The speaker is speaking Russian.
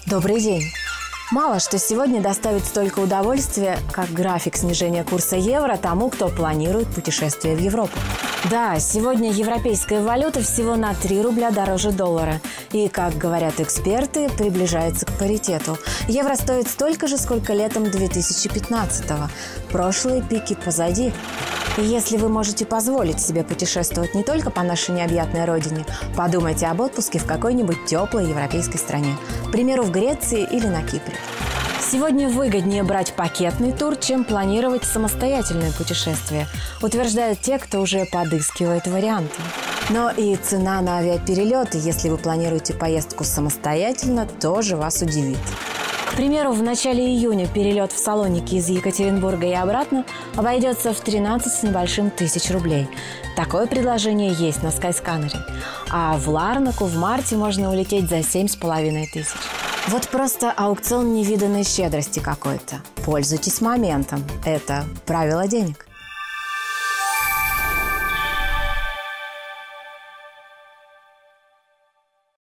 Добрый день! Мало что сегодня доставит столько удовольствия, как график снижения курса евро тому, кто планирует путешествие в Европу. Да, сегодня европейская валюта всего на 3 рубля дороже доллара. И, как говорят эксперты, приближается к паритету. Евро стоит столько же, сколько летом 2015-го. Прошлые пики позади. И если вы можете позволить себе путешествовать не только по нашей необъятной родине, подумайте об отпуске в какой-нибудь теплой европейской стране. К примеру, в Греции или на Кипре. Сегодня выгоднее брать пакетный тур, чем планировать самостоятельное путешествие, утверждают те, кто уже подыскивает варианты. Но и цена на авиаперелеты, если вы планируете поездку самостоятельно, тоже вас удивит. К примеру, в начале июня перелет в Салоники из Екатеринбурга и обратно обойдется в 13 с небольшим тысяч рублей. Такое предложение есть на Skyscanner. А в Ларнаку в марте можно улететь за 7,5 тысяч. Вот просто аукцион невиданной щедрости какой-то. Пользуйтесь моментом. Это правило денег.